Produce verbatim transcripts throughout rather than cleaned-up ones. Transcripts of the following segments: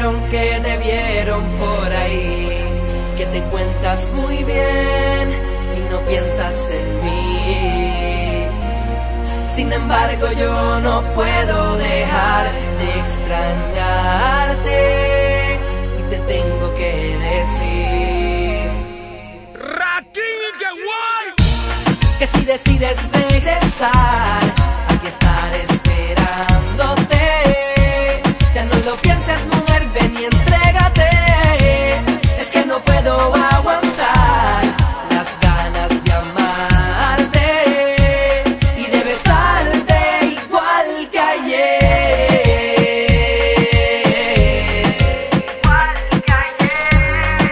dijeron que te vieron por ahí, que te encuentras muy bien y no piensas en mí. Sin embargo yo no puedo dejar de extrañarte y te tengo que decir que si decides regresar, aquí estaré esperándote. Ya no lo pienses, mujer, ven y entrégate. Es que no puedo aguantar las ganas de amarte y de besarte igual que ayer. Igual que ayer.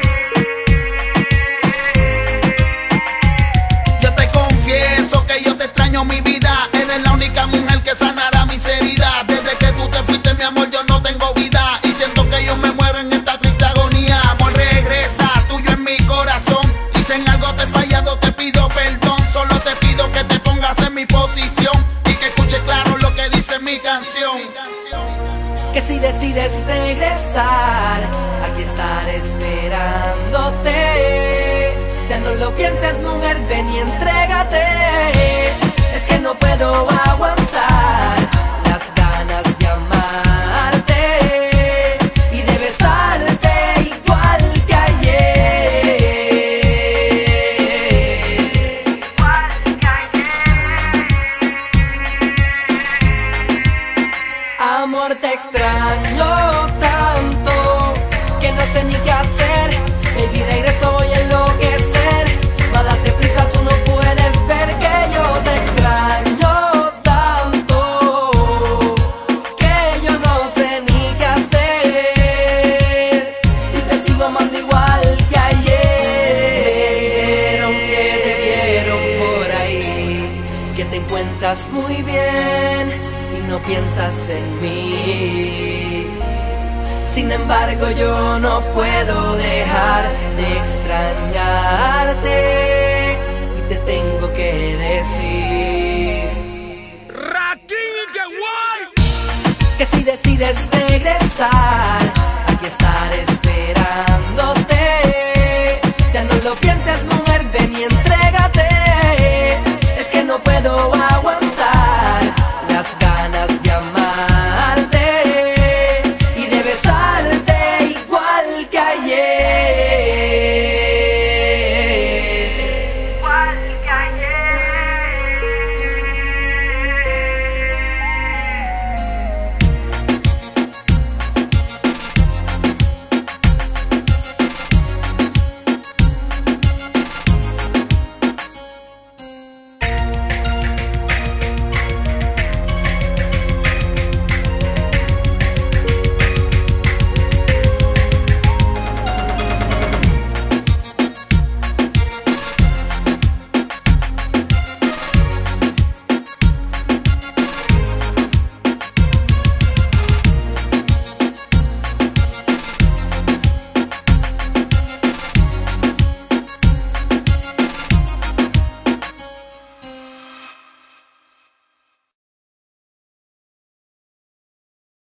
Yo te confieso que yo te extraño, mi vida. Eres la única mujer que sanará mis heridas. Desde que tú te fuiste, mi amor, yo no tengo vida y siento que yo me muero en esta triste agonía. Amor, regresa, tuyo en mi corazón. Y si en algo te he fallado, te pido perdón. Solo te pido que te pongas en mi posición y que escuches claro lo que dice mi canción. Que si decides regresar, aquí estaré esperándote. Ya no lo pienses, mujer, ven y entrégate. Es que no puedo aguantar las ganas de amarte y de besarte igual que ayer. Igual que ayer. Amor, te extraño tanto que no sé ni qué hacer. Baby, regreso, voy a enloquecer. Va, date prisa, tú no puedes ver que yo te extraño tanto que yo no sé ni qué hacer. Si te sigo amando igual que ayer. Dijeron que te vieron por ahí, que te encuentras muy bien y no piensas en mí. Sin embargo yo no puedo dejar de extrañarte y te tengo que decir que si decides regresar,